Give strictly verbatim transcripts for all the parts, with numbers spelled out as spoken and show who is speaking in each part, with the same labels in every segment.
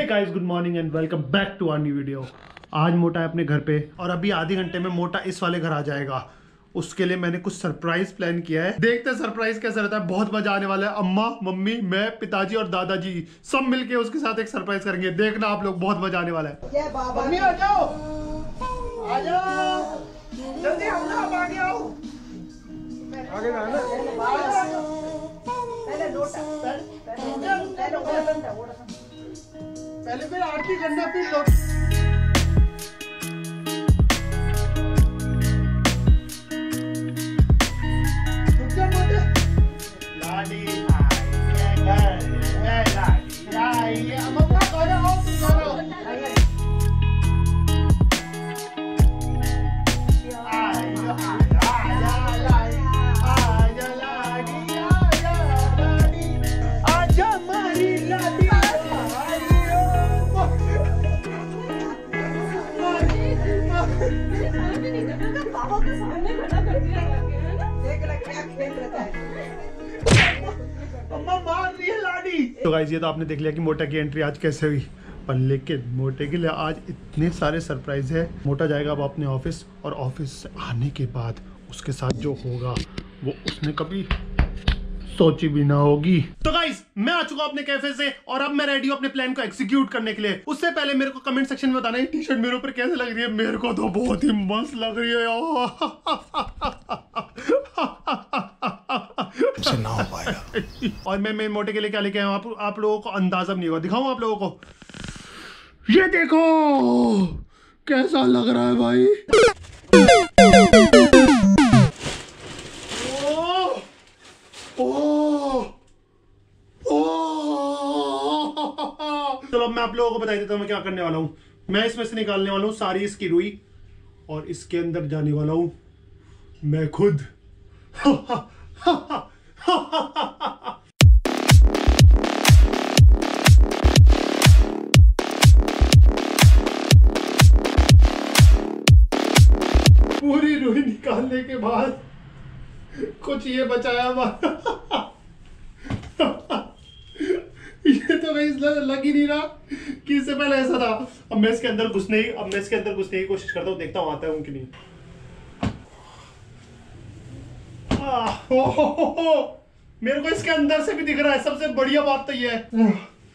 Speaker 1: Hey guys, good morning and welcome back to our new video. आज मोटा है अपने घर पे और अभी आधे घंटे में मोटा इस वाले घर आ जाएगा। उसके लिए मैंने कुछ सरप्राइज प्लान किया है। देखते हैं सरप्राइज कैसा रहता है। बहुत मजा आने वाला है। अम्मा, मम्मी, मैं, पिताजी और दादाजी सब मिलके उसके साथ एक सरप्राइज करेंगे। देखना आप लोग, बहुत मजा आने वाला है।
Speaker 2: मम्मी आ जाओ, आ जाओ, जल्दी आओ ना, अब आगे आओ, आगे ना पहले लोटा, पहले फिर आरती करना, फिर लोटा।
Speaker 1: लाडी लाडी आई अम्मा करो करो तो गाइस, ये तो आपने देख लिया कि मोटा की एंट्री आज कैसे हुई, पर लेकिन मोटे के लिए आज इतने सारे सरप्राइज है। मोटा जाएगा अब अपने ऑफिस, और ऑफिस से आने के बाद उसके साथ जो होगा वो उसने कभी सोची भी ना होगी। तो गाइस, मैं आ चुका अपने कैफे से और अब मैं रेडी हूँ अपने प्लान को एग्जीक्यूट करने के लिए। उससे पहले मेरे को कमेंट सेक्शन में बताना है टी शर्ट मेरे ऊपर कैसे लग रही है। मेरे को तो बहुत ही मस्त लग रही है
Speaker 2: ना हो पाएगा।
Speaker 1: और मैं मैं मोटे के लिए क्या लेके आया हूँ, आप, आप लोगों को अंदाजा नहीं होगा। दिखाऊं आप लोगों को, ये देखो कैसा लग रहा है भाई। ओ, ओ, ओ, चलो मैं आप लोगों को बता देता हूँ मैं क्या करने वाला हूँ। मैं इसमें से निकालने वाला हूँ सारी इसकी रुई और इसके अंदर जाने वाला हूँ मैं खुद। पूरी रुई निकालने के बाद कुछ ये बचाया ये तो गाइस लग ही नहीं रहा कि इससे पहले ऐसा था। अब मैं इसके अंदर घुसने ही अब मैं इसके अंदर घुसने की कोशिश करता हूँ, देखता हूँ आता है कि नहीं। हो, हो, हो, हो। मेरे को इसके अंदर से भी दिख रहा है। सबसे बढ़िया बात तो ये है।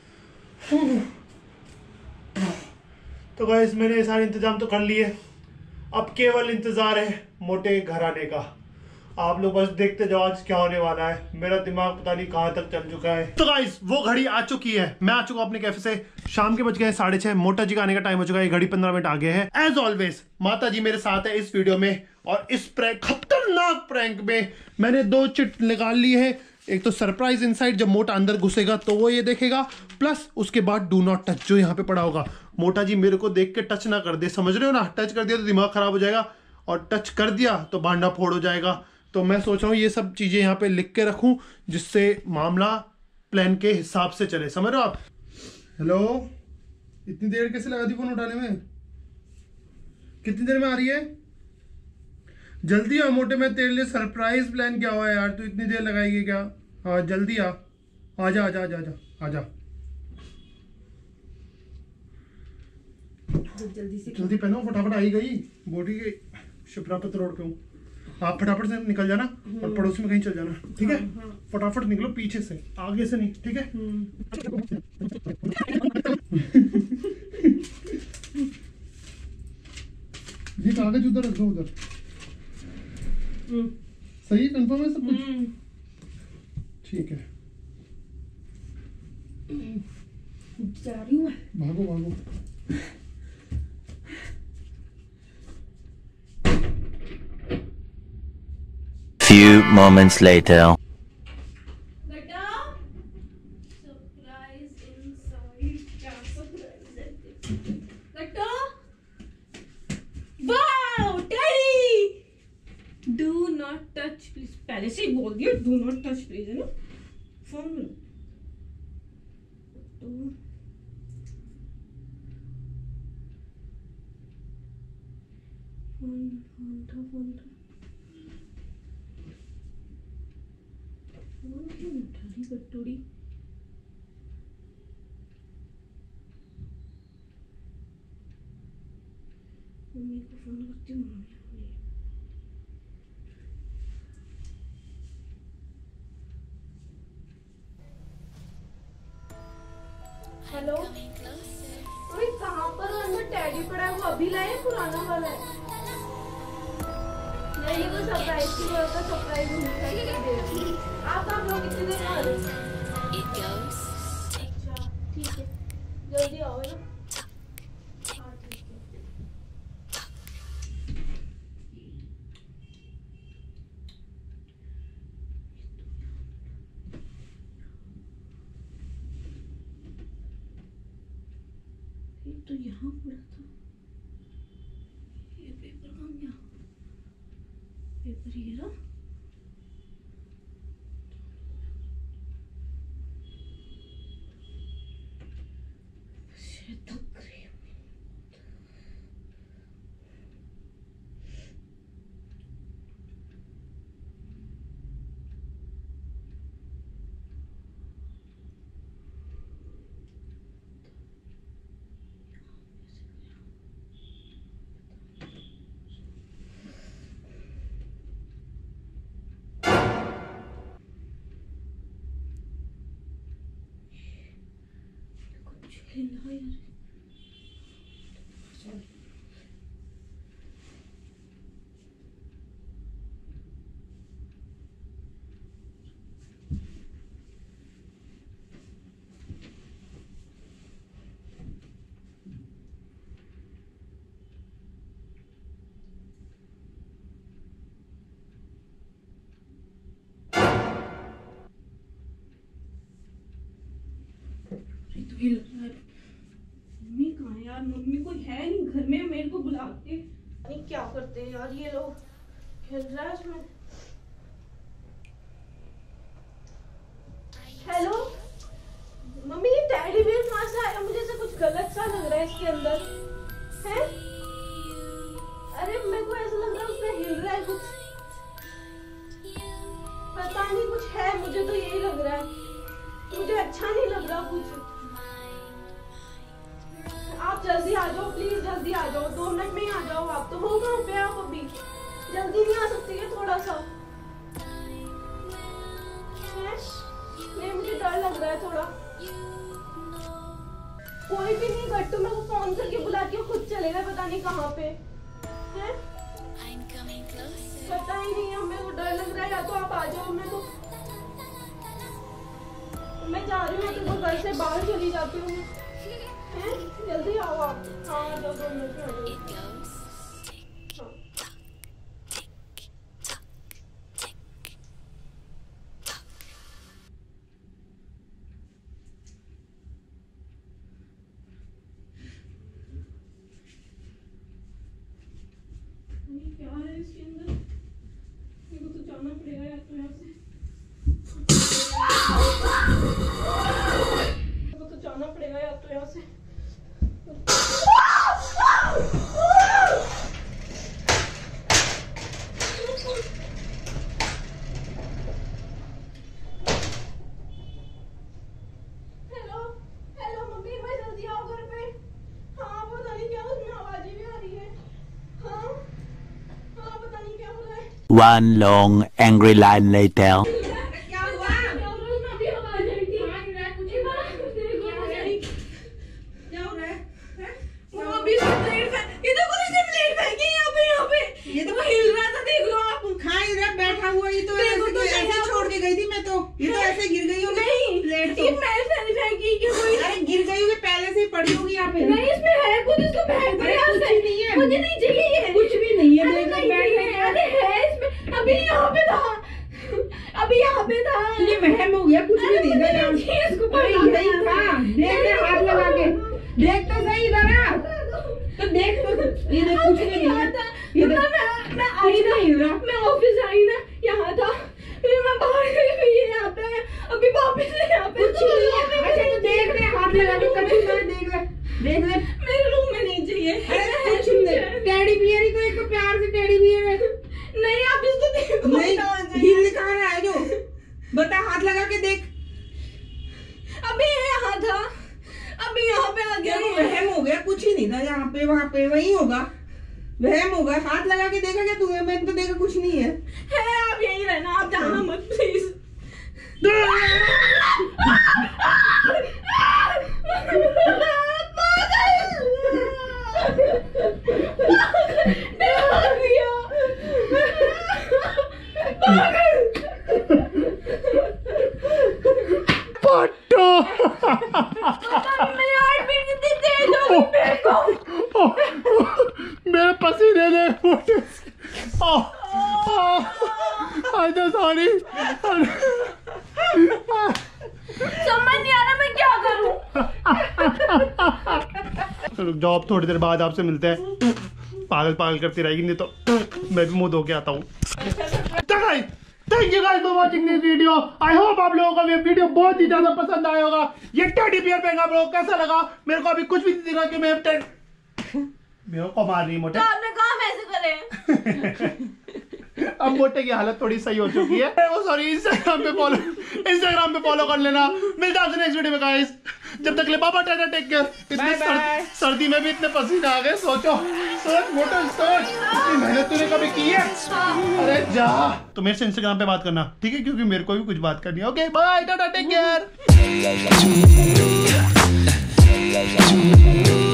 Speaker 1: तो गाइस, मैंने सारे इंतजाम तो कर लिए। अब केवल इंतजार है मोटे घर आने का। आप लोग बस देखते जाओ आज क्या होने वाला है। मेरा दिमाग पता नहीं कहां तक चल चुका है। तो गाइस, वो घड़ी आ चुकी है। मैं आ चुका अपने कैफे से। शाम के बज गए साढ़े छह। मोटा जी का आने का टाइम हो चुका है। ये घड़ी पंद्रह मिनट आगे है। एज ऑलवेज माता जी मेरे साथ है इस वीडियो में, और इस प्रैंक, खतरनाक प्रैंक में मैंने दो चिट निकाल ली है। एक तो सरप्राइज इनसाइड, जब मोटा अंदर घुसेगा तो वो ये देखेगा, प्लस उसके बाद डू नॉट टच जो यहाँ पे पड़ा होगा। मोटा जी मेरे को देख के टच ना कर दे, समझ रहे हो ना। टच कर दिया तो दिमाग खराब हो जाएगा, और टच कर दिया तो भांडा फोड़ हो जाएगा। तो मैं सोच रहा हूँ ये सब चीजें यहाँ पे लिख के रखूं, जिससे मामला प्लान के हिसाब से चले। समझ रहे हो आप। हेलो, इतनी देर कैसे लगा दी फोन उठाने में? कितनी देर में आ रही है? जल्दी आ मोटे, मैं तेरे लिए सरप्राइज प्लान किया हुआ है यार। तू इतनी देर लगाएगी क्या? हाँ जल्दी आ, आजा आजा आजा आजा आजा जल्दी से, जल्दी पहनो फटाफट। आई गई बॉडी के शिप्रापत रोड पे हूँ। आप फटाफट से निकल जाना और पड़ोस में कहीं चल जाना, ठीक है? हाँ, हाँ। फटाफट निकलो, पीछे से, आगे से नहीं, ठीक है? ये कागज उधर रख दो, उधर। सही कंफर्म है सब कुछ? ठीक है,
Speaker 3: जा रही हूँ।
Speaker 1: भागो भागो।
Speaker 4: Few moments later.
Speaker 3: बेटा, सरप्राइज इनसाइड। क्या सरप्राइज है बेटा? Wow teddy, do not touch please. पहले से ही बोल दिया डू नॉट टच प्लीज, है ना? फोन लो तो फोन फोन था फोन था फोन क्यों उठा रही बटूड़ी? देखती हूँ मम्मी। हेलो अरे कहाँ पर अंदर टैडी पड़ा है? वो अभी लाए पुराना वाला है? नहीं वो सरप्राइज की वजह से सरप्राइज होने आप आप लोग कितने देर आ रहे हो? अच्छा ठीक है जल्दी आओ ना। हाँ ठीक है। ये तो यहाँ पड़ा था, ये पेपर कहाँ गया? पेपर ये रहा। थक रही हूँ। कुछ हिला यार। तो हिल रहा है। मम्मी कहाँ है यार? मम्मी कोई है नहीं घर में, मेरे को बुला के नहीं क्या करते हैं यार ये लोग। हिल रहा है उसमें। हेलो मम्मी ये टैडी बियर कहाँ से आया? मुझे ऐसा कुछ गलत सा लग रहा है इसके अंदर है। अरे मेरे को ऐसा लग रहा है उसमें हिल रहा है कुछ, पता नहीं कुछ है, मुझे तो यही लग रहा है। मुझे अच्छा नहीं लग रहा कुछ। आप जल्दी आ जाओ प्लीज, जल्दी आ जाओ, दो मिनट में ही आ जाओ। आप तो हो कहाँ पे आप अभी? जल्दी नहीं आ सकती है थोड़ा सा? नहीं मुझे डर लग रहा है थोड़ा। कोई भी नहीं, गट्टू मेरे को फोन करके बुलाती हूँ, खुद चलेगा पता नहीं कहाँ पे है। पता ही नहीं है, मेरे को डर लग रहा है। या तो आप आ जाओ, मैं तो मैं जा रही हूँ, तो घर से बाहर चली जाती हूँ। जल्दी आओ आप। हाँ दो दो मिनट में हाँ। क्या है इसके अंदर? मेरे को तो जाना पड़ेगा यार तो यहाँ से। मेरे को तो जाना पड़ेगा यार तो यहाँ से। हेलो हेलो मम्मी भाई जल्दी आओ घर पे। हाँ पता नहीं क्या उसमें आवाजें भी आ रही है। हाँ हाँ पता नहीं क्या हो रहा है।
Speaker 4: One long angry line later.
Speaker 3: मुझे नहीं चाहिए, कुछ भी नहीं है। अरे है इसमें, अभी यहाँ पे था, अभी यहाँ पे था। ये वहम हो गया, कुछ भी नहीं था। इसको यही था, देख ले हाथ लगा के, देख तो सही इधर, तो देख तो ये देख कुछ भी नहीं है। ये मैं मैं आई ना, मैं ऑफिस आई ना, यहाँ था, फिर मैं बाहर गई, फिर ये यहाँ पे है, अभी वापस यहाँ पे कुछ नहीं है। अच्छा तो देख ले हाथ लगा के, कभी देख ले देख ले। मेरे रूम में नहीं चाहिए। अरे कुछ नहीं, टेडी बियर ही तो एक प्यार से टेडी बियर है। नहीं आप इसको देखो। नहीं हिल कहाँ रहा है जो? बता हाथ लगा के देख। अभी यहाँ था, अभी यहाँ पे आ गया। वहम हो गया, कुछ ही नहीं था यहाँ पे, वहाँ पे वही होगा। वहम होगा, हाथ लगा के देखा क्या तूने? मैंने तो देखा कुछ नहीं है।
Speaker 5: है आप यही रहना, आप जाना मत प्लीज।
Speaker 1: मेरे पसीने ने सॉरी
Speaker 5: समझ नहीं आ रहा मैं क्या करूं।
Speaker 1: रुक जाओ, अब थोड़ी देर बाद आपसे मिलते हैं। पागल पागल करती रहेगी नहीं तो मैं भी मुंह धो के आता हूँ। Thank you guys for watching this video. I hope आप लोगों को ये वीडियो बहुत ही ज्यादा पसंद आया होगा। ये टेडी बियर बैंक आप लोगों को कैसा लगा? मेरे को अभी कुछ भी नहीं दिखा कि मैं टेड मेरे को मार रही मोटे।
Speaker 5: तो आपने काम ऐसे करें।
Speaker 1: अब मोटे की हालत थोड़ी सही हो चुकी है। वो सॉरी, इंस्टाग्राम पे फॉलो इंस्टाग्राम पे फॉलो कर लेना। मिलता है आपसे नेक्स्ट वीडियो में गाइस। जब तक ले बाबा टाटा, टेक केयर। इतने सर, सर्दी में भी इतने पसीने आ गए। सोचो सोच मोटे सोच, इतनी मेहनत तूने कभी की है? अरे जा, तो मेरे से इंस्टाग्राम पे बात करना, ठीक है? क्योंकि मेरे को भी कुछ बात करनी है। Okay bye, tata, take care.